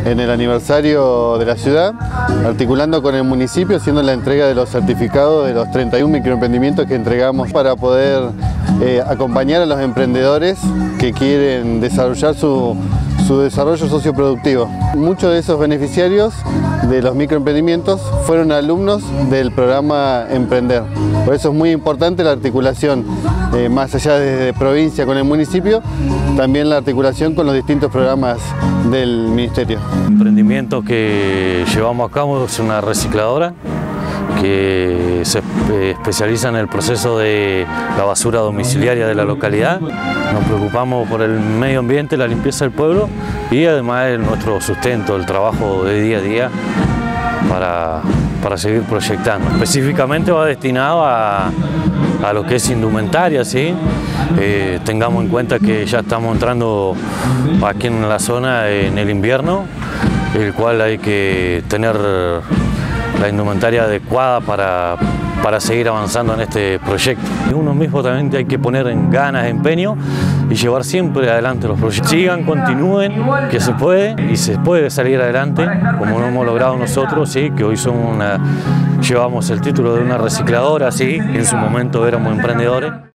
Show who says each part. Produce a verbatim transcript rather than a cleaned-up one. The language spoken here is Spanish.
Speaker 1: en el aniversario de la ciudad, articulando con el municipio, haciendo la entrega de los certificados de los treinta y un microemprendimientos que entregamos para poder eh, acompañar a los emprendedores que quieren desarrollar su, su desarrollo socioproductivo. Muchos de esos beneficiarios de los microemprendimientos fueron alumnos del programa Emprender. Por eso es muy importante la articulación, eh, más allá de provincia con el municipio, también la articulación con los distintos programas del Ministerio.
Speaker 2: El emprendimiento que llevamos a cabo es una recicladora que se especializa en el proceso de la basura domiciliaria de la localidad. Nos preocupamos por el medio ambiente, la limpieza del pueblo y además nuestro sustento, el trabajo de día a día para, para seguir proyectando. Específicamente va destinado a, a lo que es indumentaria, ¿sí? Eh, tengamos en cuenta que ya estamos entrando aquí en la zona en el invierno, el cual hay que tener la indumentaria adecuada para, para seguir avanzando en este proyecto. Y uno mismo también hay que poner en ganas, empeño y llevar siempre adelante los proyectos. Sigan, continúen, que se puede y se puede salir adelante, como lo hemos logrado nosotros, ¿sí? Que hoy somos una, llevamos el título de una recicladora, ¿sí? En su momento éramos emprendedores.